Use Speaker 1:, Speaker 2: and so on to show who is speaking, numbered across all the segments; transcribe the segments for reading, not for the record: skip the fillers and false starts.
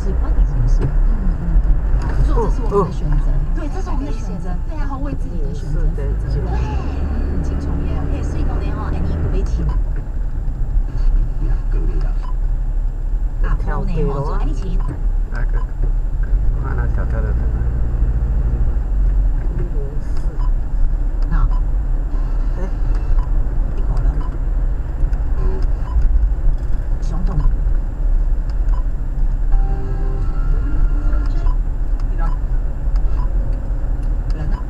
Speaker 1: 是，关你什么事？做这是我们的选择，对，这是我们的选择，对，然后为自己的选择负责，对，很轻松耶，嘿，所以讲呢吼，哎，你不被请。啊，跳地咯，哎，你请。
Speaker 2: 那个，看那跳跳的。
Speaker 1: 啊。哎，一口了。熊洞。人呢？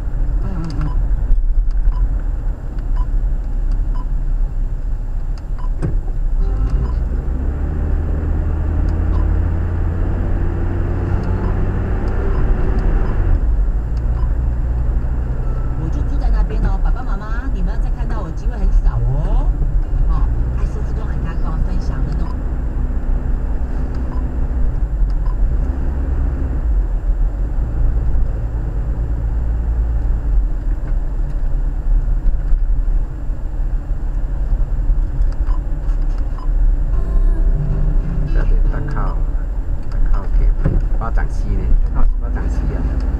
Speaker 1: 我就住在那边哦，爸爸妈妈，你们再看到我机会很少哦。哦，还是这种很难跟我分享的那种。
Speaker 2: 巴掌溪呢？巴掌溪啊！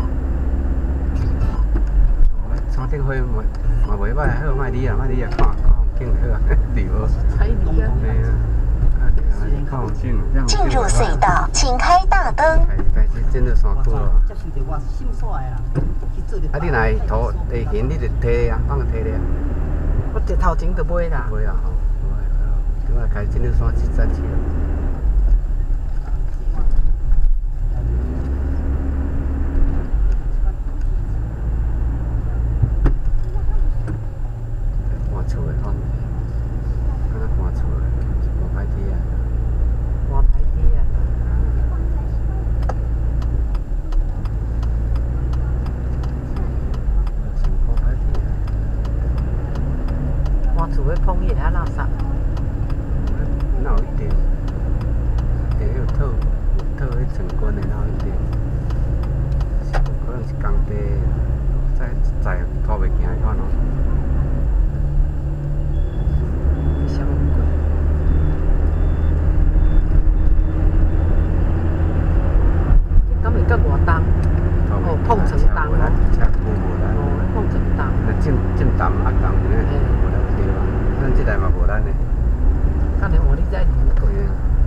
Speaker 2: 哦，山顶花嘛袂歹，好卖你啊，看景好啊，对无？
Speaker 1: 彩礼啊！
Speaker 2: 对啊，看景，这样
Speaker 3: 进入隧道，请开大灯。
Speaker 2: 开始进入山区了。
Speaker 1: 这是对我心煞的啦，去做着。
Speaker 2: 啊，你若是图地形，你就摕啊，放摕咧。
Speaker 1: 我一头前就买啦。
Speaker 2: 买啊，吼，今仔开始进入山区站去了。
Speaker 1: 厝要碰野啊垃圾。
Speaker 2: 哪有一定？一定有套迄成棍的，哪有一定？可能是工地，再拖袂行的款咯。
Speaker 1: 什么鬼？敢会甲外重？哦，碰成重哦。
Speaker 2: 车库无咱。
Speaker 1: 哦，碰成重。
Speaker 2: 那进重压重呢？无咱对吧？咱这台嘛无咱的。
Speaker 1: 看来我你在里面。
Speaker 2: 对。